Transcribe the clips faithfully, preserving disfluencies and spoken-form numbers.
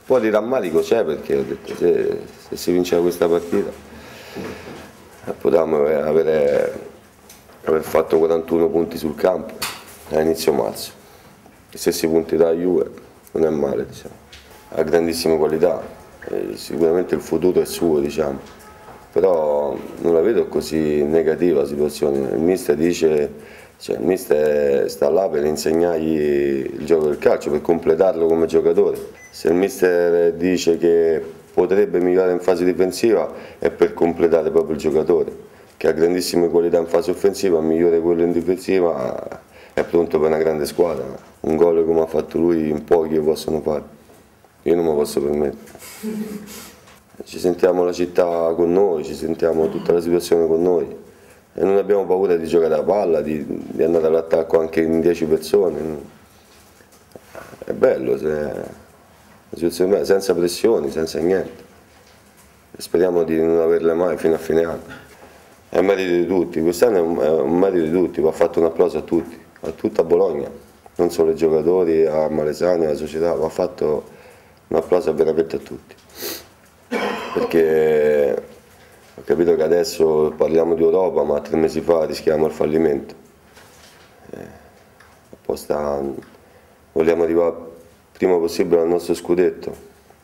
po' di rammarico c'è, perché ho detto se, se si vinceva questa partita potevamo avere, aver fatto quarantuno punti sul campo a inizio marzo. Gli stessi punti da Juve non è male, diciamo. Ha grandissime qualità, e sicuramente il futuro è suo, diciamo. Però non la vedo così negativa la situazione. Il mister dice, cioè il mister sta là per insegnargli il gioco del calcio, per completarlo come giocatore. Se il mister dice che potrebbe migliorare in fase difensiva è per completare proprio il giocatore, che ha grandissime qualità in fase offensiva, migliore quello in difensiva, è pronto per una grande squadra. Un gol come ha fatto lui in pochi possono fare, io non me lo posso permettere. Ci sentiamo la città con noi, ci sentiamo tutta la situazione con noi e non abbiamo paura di giocare a palla, di, di andare all'attacco anche in dieci persone. È bello, se, senza pressioni, senza niente. Speriamo di non averle mai fino a fine anno. È un merito di tutti, quest'anno è un, è un merito di tutti, va fatto un applauso a tutti, a tutta Bologna, non solo ai giocatori, a Malesani, alla società, va fatto un applauso veramente a tutti. Perché ho capito che adesso parliamo di Europa, ma tre mesi fa rischiamo il fallimento. Eh, apposta vogliamo arrivare prima possibile al nostro scudetto.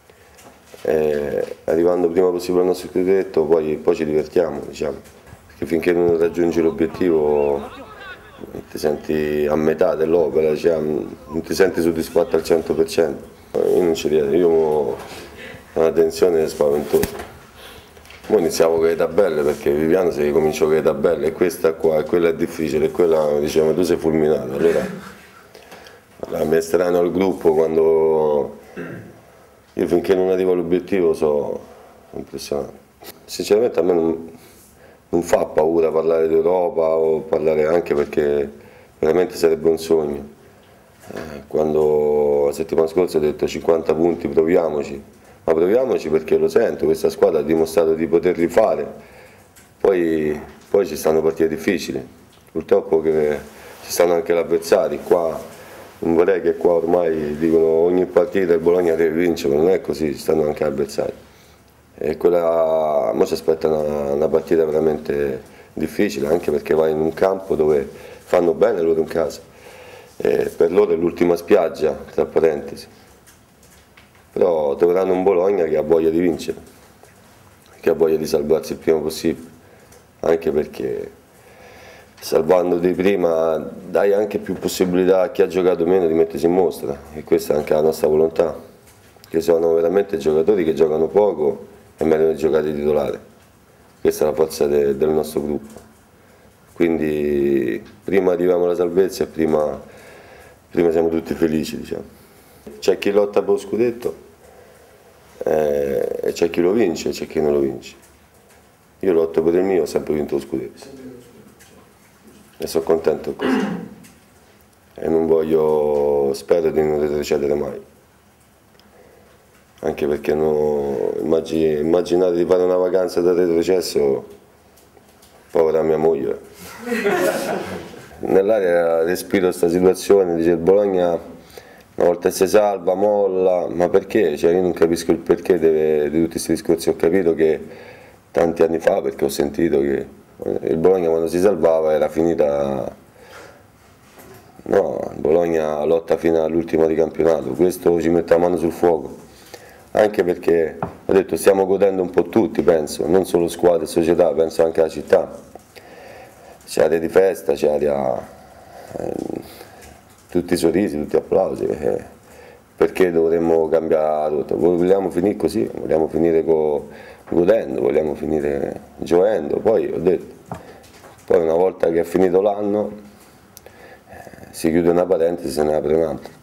Eh, arrivando prima possibile al nostro scudetto poi, poi ci divertiamo, diciamo. Perché finché non raggiungi l'obiettivo ti senti a metà dell'opera, cioè, non ti senti soddisfatto al cento per cento. Io non ci riesco, io ho una tensione spaventosa. Ora iniziamo con le tabelle, perché Viviano se comincio con le tabelle e questa qua e quella è difficile e quella diciamo tu sei fulminato. Allora, allora mi estraneo al gruppo quando io finché non arrivo all'obiettivo so impressionato. Sinceramente a me non, non fa paura parlare d'Europa o parlare anche perché veramente sarebbe un sogno. Eh, quando la settimana scorsa ho detto cinquanta punti, proviamoci. Ma proviamoci perché lo sento, questa squadra ha dimostrato di poterli fare, poi, poi ci stanno partite difficili, purtroppo che ci stanno anche gli avversari, qua non vorrei che qua ormai dicono ogni partita il Bologna deve vincere, ma non è così, ci stanno anche gli avversari. E quella, mo ci aspetta una, una partita veramente difficile, anche perché vai in un campo dove fanno bene loro in casa, e per loro è l'ultima spiaggia, tra parentesi. Però troveranno un Bologna che ha voglia di vincere, che ha voglia di salvarsi il prima possibile, anche perché salvandoti prima dai anche più possibilità a chi ha giocato meno di mettersi in mostra, e questa è anche la nostra volontà, che sono veramente giocatori che giocano poco e meglio giocare titolare. Questa è la forza de, del nostro gruppo, quindi prima arriviamo alla salvezza e prima, prima siamo tutti felici, diciamo. C'è chi lotta per lo scudetto eh, e c'è chi lo vince e c'è chi non lo vince. Io lotto per il mio, ho sempre vinto lo scudetto e sono contento così e non voglio, spero di non retrocedere mai, anche perché no, immagini, immaginate di fare una vacanza da retrocesso, povera mia moglie. Nell'aria respiro questa situazione, dice il Bologna una volta si salva, molla, ma perché? Cioè, io non capisco il perché deve, di tutti questi discorsi. Ho capito che tanti anni fa, perché ho sentito che il Bologna quando si salvava era finita, no, il Bologna lotta fino all'ultima di campionato, questo ci mette la mano sul fuoco, anche perché ho detto stiamo godendo un po' tutti, penso, non solo squadre e società, penso anche alla città, c'è aria di festa, c'è aria... Eh, tutti i sorrisi, tutti gli applausi, eh, perché dovremmo cambiare tutto? Vogliamo finire così, vogliamo finire godendo, vogliamo finire gioendo, poi ho detto, poi una volta che è finito l'anno eh, si chiude una parentesi e se ne apre un'altra.